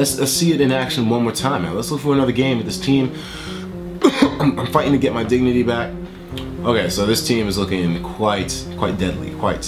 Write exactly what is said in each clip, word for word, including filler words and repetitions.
let's, let's see it in action one more time, man. Let's look for another game with this team. I'm, I'm fighting to get my dignity back. Okay, so this team is looking quite, quite deadly, quite.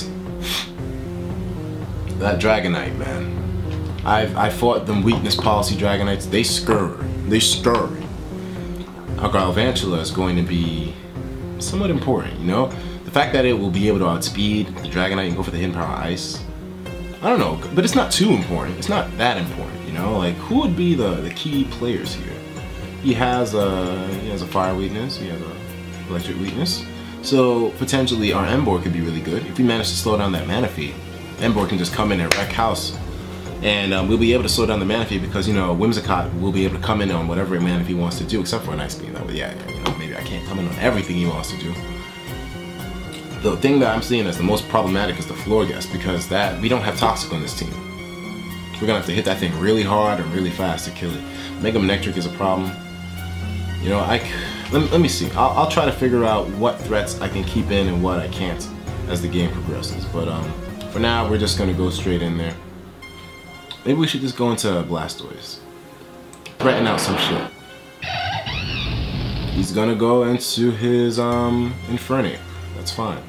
That Dragonite, man. I've I fought them weakness policy Dragonites. They scurry. They scurry. Our Galvantula is going to be somewhat important, you know? The fact that it will be able to outspeed the Dragonite and go for the hidden power ice. I don't know, but it's not too important. It's not that important, you know? Like, who would be the, the key players here? He has a he has a fire weakness. He has a electric weakness. So potentially our Emboar could be really good if we manage to slow down that mana feed. Emboar can just come in and wreck house. And um, we'll be able to slow down the mana feed because, you know, Whimsicott will be able to come in on whatever mana feed wants to do, except for an Ice Beam. That would, yeah, you know, maybe I can't come in on everything he wants to do. The thing that I'm seeing as the most problematic is the Florges, because that we don't have Toxic on this team. We're gonna have to hit that thing really hard and really fast to kill it. Mega Manectric is a problem. You know, I let me, let me see. I'll, I'll try to figure out what threats I can keep in and what I can't as the game progresses. But um, for now, we're just gonna go straight in there. Maybe we should just go into Blastoise. Threaten out some shit. He's gonna go into his um Infernape. That's fine.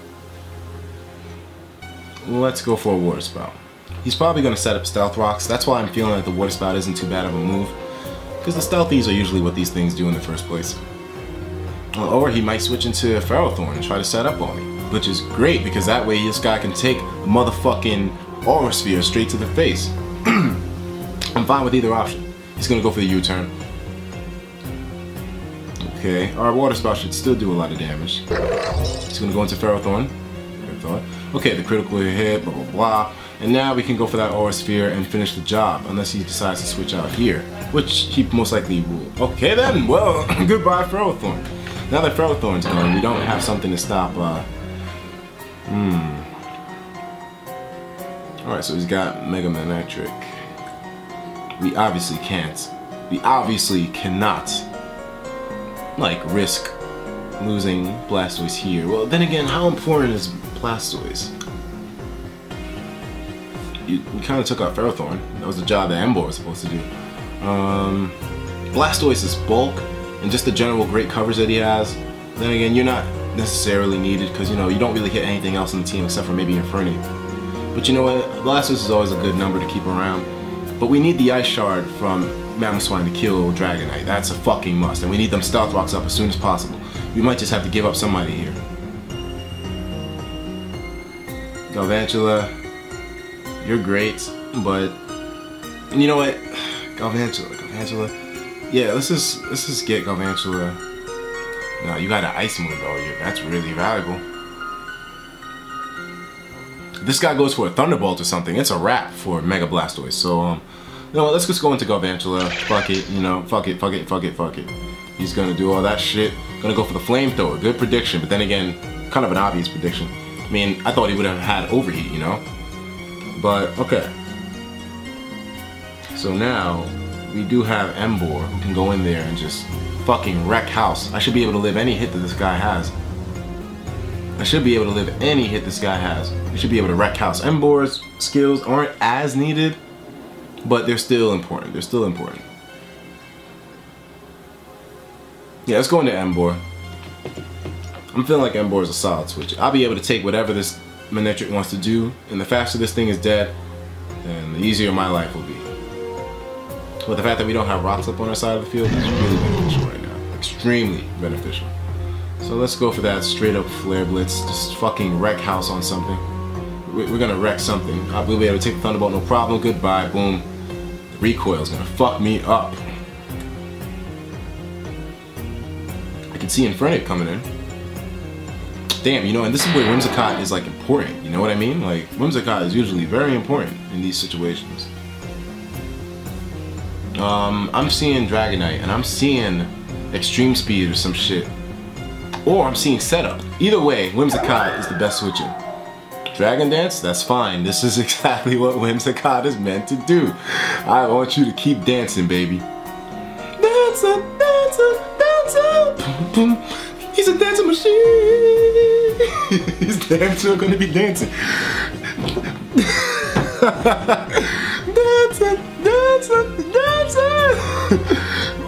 Let's go for a Water Spout. He's probably gonna set up Stealth Rocks. That's why I'm feeling like the Water Spout isn't too bad of a move. Because the Stealthies are usually what these things do in the first place. Or he might switch into Ferrothorn and try to set up on me. Which is great because that way this guy can take a motherfucking Aura Sphere straight to the face. I'm fine with either option. He's gonna go for the U-turn. Okay, our Water Spout should still do a lot of damage. He's gonna go into Ferrothorn. Okay, the critical hit, blah blah blah. And now we can go for that Aura Sphere and finish the job, unless he decides to switch out here, which he most likely will. Okay then, well, goodbye Ferrothorn. Now that Ferrothorn's gone, we don't have something to stop, uh, hmm. Alright, so he's got Mega Manectric. We obviously can't. We obviously cannot, like, risk losing Blastoise here. Well, then again, how important is Blastoise? You, you kind of took out Ferrothorn. That was the job that Emboar was supposed to do. Um, Blastoise's bulk and just the general great coverage that he has. Then again, you're not necessarily needed because, you know, you don't really hit anything else on the team except for maybe Infernape. But you know what? Blastoise is always a good number to keep around. But we need the Ice Shard from Mamoswine to kill Dragonite. That's a fucking must. And we need them Stealth Rocks up as soon as possible. We might just have to give up somebody here. Galvantula, you're great, but you know what? Galvantula, Galvantula. Yeah, let's just let's just get Galvantula. No, you got an Ice move though. Yeah, that's really valuable. If this guy goes for a Thunderbolt or something, it's a wrap for Mega Blastoise. So um, you know what? Let's just go into Galvantula. Fuck it, you know, fuck it, fuck it, fuck it, fuck it. He's gonna do all that shit. Gonna go for the Flamethrower. Good prediction, but then again, kind of an obvious prediction. I mean, I thought he would have had Overheat, you know? But, okay. So now, we do have Emboar, who can go in there and just fucking wreck house. I should be able to live any hit that this guy has. I should be able to live any hit this guy has. I should be able to wreck house. Emboar's skills aren't as needed, but they're still important. They're still important. Yeah, let's go into Emboar. I'm feeling like Emboar is a solid switch. I'll be able to take whatever this Manectric wants to do, and the faster this thing is dead, then the easier my life will be. But the fact that we don't have rocks up on our side of the field is really beneficial right now. Extremely beneficial. So let's go for that straight up Flare Blitz. Just fucking wreck house on something. We're gonna wreck something. We'll be able to take the Thunderbolt, no problem. Goodbye, boom. The recoil's gonna fuck me up. I can see Infernape coming in. Damn, you know, and this is where Whimsicott is like important, you know what I mean? Like, Whimsicott is usually very important in these situations. Um, I'm seeing Dragonite, and I'm seeing Extreme Speed or some shit. Or I'm seeing Setup. Either way, Whimsicott is the best switching. Dragon Dance? That's fine. This is exactly what Whimsicott is meant to do. I want you to keep dancing, baby. Dancer, dancer, dancer. Boom, boom. He's a dancing machine. He's damn sure gonna be dancing. Dancing, dancing.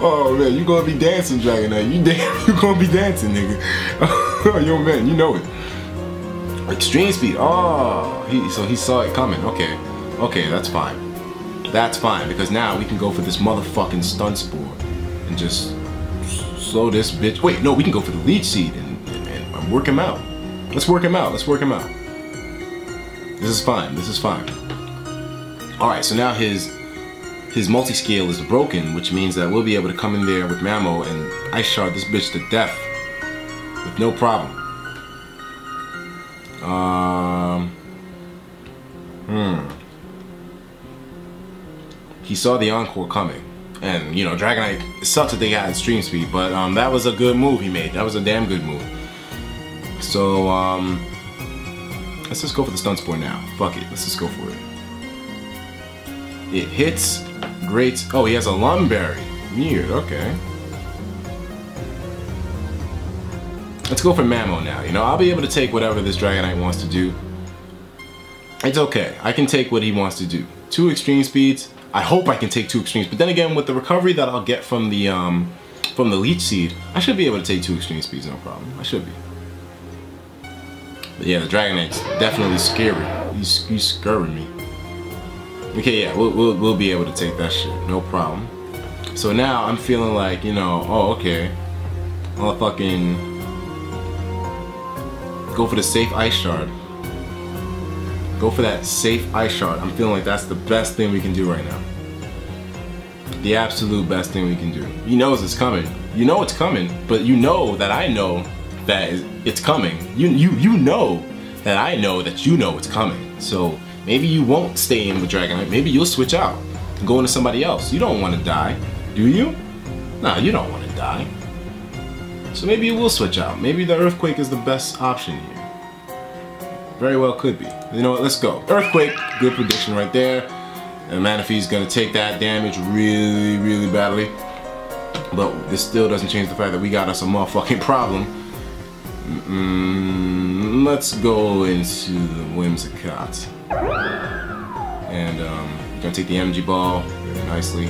Oh man, you gonna be dancing, Dragon Knight. You damn, you gonna be dancing, nigga. Yo man, you know it. Extreme speed. Oh, he so he saw it coming. Okay, okay, that's fine. That's fine because now we can go for this motherfucking stun spore and just slow this bitch. Wait, no, we can go for the leech seed and, and, and work him out. Let's work him out. Let's work him out. This is fine. This is fine. All right, so now his his multi-scale is broken, which means that we'll be able to come in there with Mamo and ice shard this bitch to death with no problem. Um. Hmm. He saw the encore coming, and you know, Dragonite. It sucks that they got extreme speed, but um, that was a good move he made. That was a damn good move. So um, let's just go for the stun spore now. Fuck it, let's just go for it. It hits. Great. Oh, he has a Lumberry. Weird. Okay. Let's go for Mamo now. You know, I'll be able to take whatever this Dragonite wants to do. It's okay. I can take what he wants to do. Two extreme speeds. I hope I can take two extremes, but then again, with the recovery that I'll get from the um, from the leech seed, I should be able to take two extreme speeds, no problem. I should be. But yeah, the Dragonite's definitely scary. He's, he's scaring me. Okay, yeah, we'll, we'll we'll be able to take that shit, no problem. So now I'm feeling like, you know, oh okay, I'll fucking go for the safe ice shard. Go for that safe ice shard. I'm feeling like that's the best thing we can do right now. The absolute best thing we can do. He knows it's coming. You know it's coming, but you know that I know that it's coming. You you you know that I know that you know it's coming. So maybe you won't stay in with Dragonite. Maybe you'll switch out and go into somebody else. You don't want to die, do you? Nah, you don't want to die. So maybe you will switch out. Maybe the Earthquake is the best option here. Very well could be. You know what, let's go. Earthquake, good prediction right there. And Manaphy's gonna take that damage really, really badly. But this still doesn't change the fact that we got us a motherfucking problem. Mm-mm, let's go into the Whimsicott. And um, gonna take the energy ball very nicely.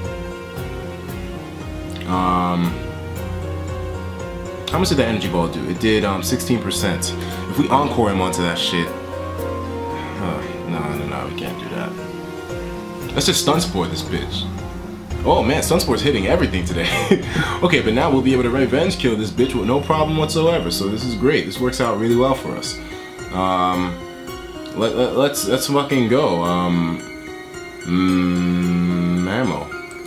Um, how much did the energy ball do? It did um, sixteen percent. If we encore him onto that shit, uh, no, no, no, we can't do that. Let's just stun spore this bitch. Oh man, stun spore's hitting everything today. Okay, but now we'll be able to revenge kill this bitch with no problem whatsoever. So this is great. This works out really well for us. Um, let, let, let's let's fucking go. Um, mm, ammo.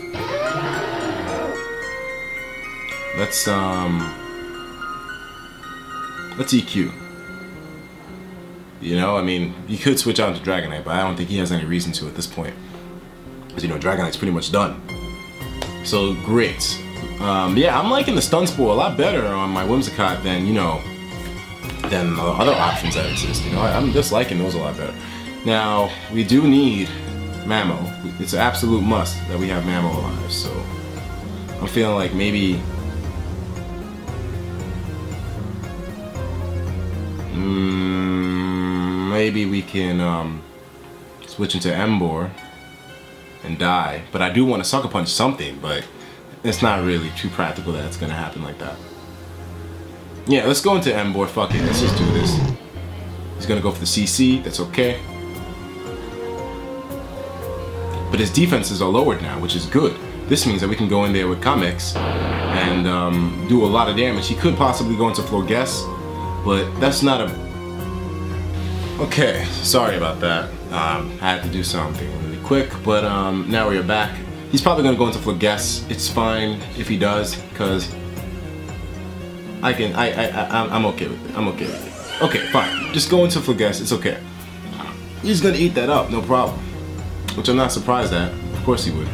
Let's um. Let's E Q. You know, I mean, he could switch out to Dragonite, but I don't think he has any reason to at this point. Because, you know, Dragonite's pretty much done. So, great. Um, yeah, I'm liking the Stun Spore a lot better on my Whimsicott than, you know, than the other options that exist. You know, I'm just liking those a lot better. Now, we do need Mamo. It's an absolute must that we have Mamo alive, so I'm feeling like maybe... Mm, maybe we can um, switch into Emboar and die, but I do want to Sucker Punch something, but it's not really too practical that it's gonna happen like that. Yeah, let's go into Emboar, fuck it, let's just do this. He's gonna go for the C C, that's okay. But his defenses are lowered now, which is good. This means that we can go in there with Kamex and um, do a lot of damage. He could possibly go into Florges, but that's not a... Okay, sorry about that. Um, I had to do something really quick, but um, now we are back. He's probably gonna go into Florges. It's fine if he does, because I can, I, I, I, I'm okay with it. I'm okay with it. Okay, fine. Just go into Florges, it's okay. He's gonna eat that up, no problem. Which I'm not surprised at. Of course he would.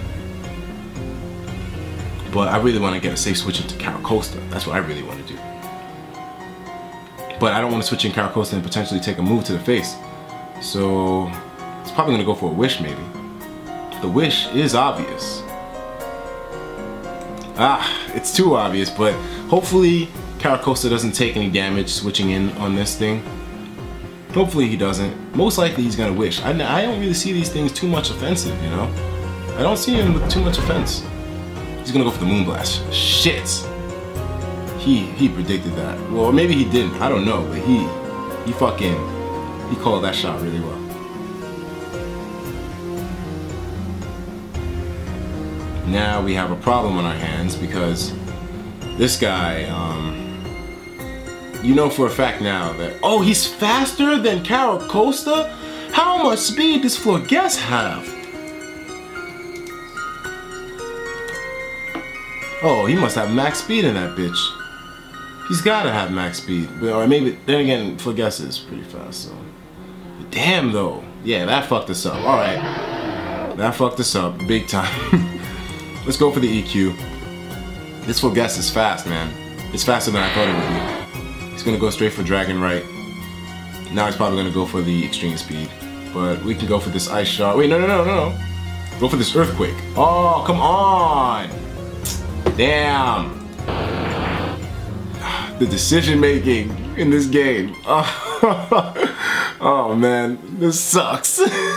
But I really want to get a safe switch into Caracosta. That's what I really want to do. But I don't want to switch in Caracosta and potentially take a move to the face. So it's probably going to go for a Wish maybe. The Wish is obvious. Ah, it's too obvious, but hopefully Caracosta doesn't take any damage switching in on this thing. Hopefully he doesn't. Most likely he's going to Wish. I, I don't really see these things too much offensive, you know? I don't see him with too much offense. He's gonna go for the Moonblast. Shit. He he predicted that. Well, maybe he didn't. I don't know, but he he fucking he called that shot really well. Now we have a problem on our hands because this guy, um, you know for a fact now that, oh, he's faster than Caracosta? How much speed does Florges have? Oh, he must have max speed in that bitch. He's gotta have max speed. Or maybe, then again, Florges is pretty fast, so. But damn though. Yeah, that fucked us up. Alright. That fucked us up big time. Let's go for the E Q. This Florges is fast, man. It's faster than I thought it would be. He's gonna go straight for Dragon Right. Now he's probably gonna go for the extreme speed. But we can go for this Ice Shot. Wait, no, no, no, no, no. Go for this Earthquake. Oh, come on! Damn! The decision making in this game. Oh, oh man, this sucks.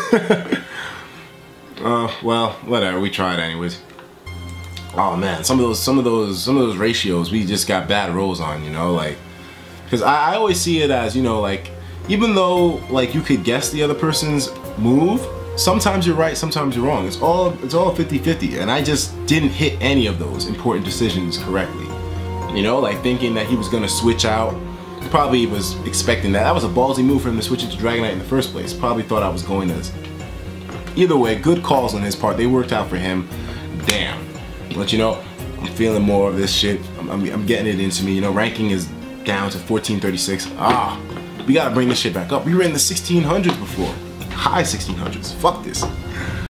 uh, well, whatever. We tried anyways. Oh man, some of those, some of those, some of those ratios we just got bad rolls on, you know, like, because I, I always see it as, you know, like, even though like you could guess the other person's move, sometimes you're right, sometimes you're wrong. It's all it's all fifty fifty, and I just didn't hit any of those important decisions correctly. You know, like thinking that he was gonna switch out. Probably was expecting that. That was a ballsy move for him to switch into Dragonite in the first place. Probably thought I was going to. Either way, good calls on his part. They worked out for him. Damn. But you know, I'm feeling more of this shit. I'm, I'm, I'm getting it into me. You know, ranking is down to fourteen thirty-six. Ah, we gotta bring this shit back up. We were in the sixteen hundreds before. High sixteen hundreds. Fuck this.